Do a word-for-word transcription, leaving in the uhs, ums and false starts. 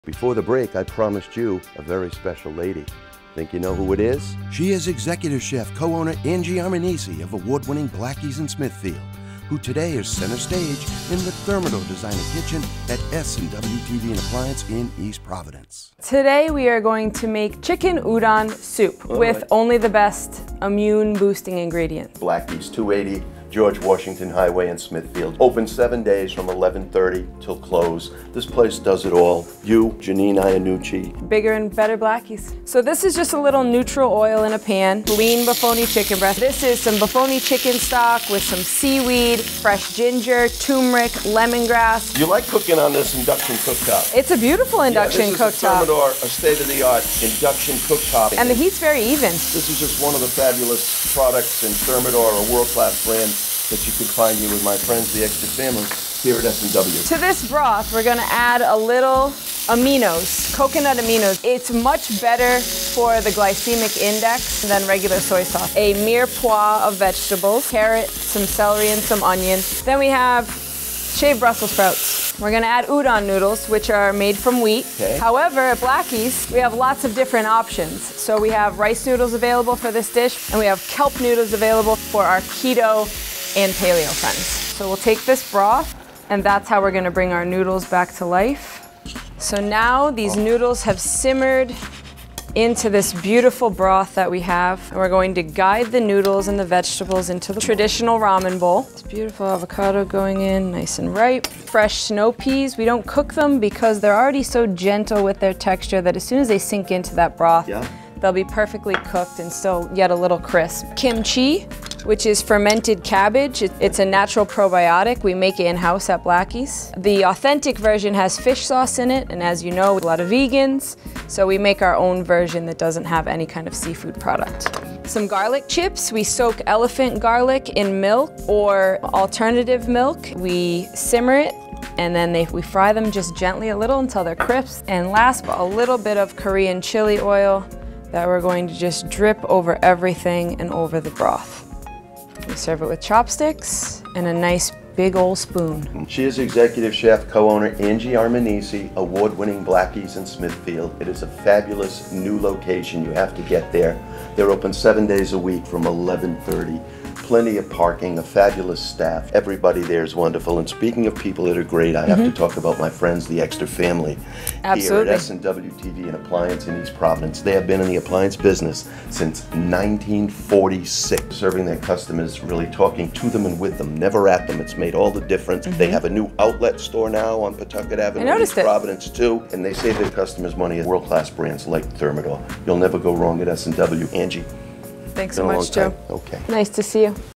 Before the break, I promised you a very special lady. Think you know who it is? She is executive chef, co-owner Angie Armanisi of award-winning Blackies in Smithfield, who today is center stage in the Thermador Designer Kitchen at S and W T V and Appliance in East Providence. Today we are going to make chicken udon soup All with right. only the best immune-boosting ingredients. Blackies, two eighty George Washington Highway in Smithfield. Open seven days from eleven thirty till close. This place does it all. You, Janine Iannucci. Bigger and better Blackies. So this is just a little neutral oil in a pan, lean Buffoni chicken breast. This is some Buffoni chicken stock with some seaweed, fresh ginger, turmeric, lemongrass. You like cooking on this induction cooktop? It's a beautiful induction yeah, this cooktop. is a Thermador, a state-of-the-art induction cooktop. And the heat's very even. This is just one of the fabulous products in Thermador, a world-class brand that you could find here with my friends, the Extra Family, here at S and W. To this broth, we're gonna add a little aminos, coconut aminos. It's much better for the glycemic index than regular soy sauce. A mirepoix of vegetables, carrot, some celery, and some onion. Then we have shaved Brussels sprouts. We're gonna add udon noodles, which are made from wheat. Okay. However, at Blackies, we have lots of different options. So we have rice noodles available for this dish, and we have kelp noodles available for our keto and paleo friends. So we'll take this broth, and that's how we're gonna bring our noodles back to life. So now these noodles have simmered into this beautiful broth that we have. And we're going to guide the noodles and the vegetables into the traditional ramen bowl. It's beautiful avocado going in, nice and ripe. Fresh snow peas, we don't cook them because they're already so gentle with their texture that as soon as they sink into that broth, Yeah. they'll be perfectly cooked and still yet a little crisp. Kimchi, which is fermented cabbage. It's a natural probiotic. We make it in-house at Blackies. The authentic version has fish sauce in it, and as you know, a lot of vegans, so we make our own version that doesn't have any kind of seafood product. Some garlic chips. We soak elephant garlic in milk or alternative milk. We simmer it, and then they, we fry them just gently a little until they're crisp. And last, a little bit of Korean chili oil that we're going to just drip over everything and over the broth. We serve it with chopsticks and a nice big old spoon. She is executive chef, co-owner Angie Armanisi, award-winning Blackies in Smithfield. It is a fabulous new location. You have to get there. They're open seven days a week from eleven thirty. Plenty of parking, a fabulous staff. Everybody there is wonderful. And speaking of people that are great, I have mm-hmm. to talk about my friends, the Extra Family. Absolutely. Here at S and W T V and Appliance in East Providence. They have been in the appliance business since nineteen forty-six, serving their customers, really talking to them and with them, never at them. It's made all the difference. Mm-hmm. They have a new outlet store now on Pawtucket Avenue in East Providence too, and they save their customers money at world-class brands like Thermador. You'll never go wrong at S and W. Angie. Thanks so much, Joe. Okay. Nice to see you.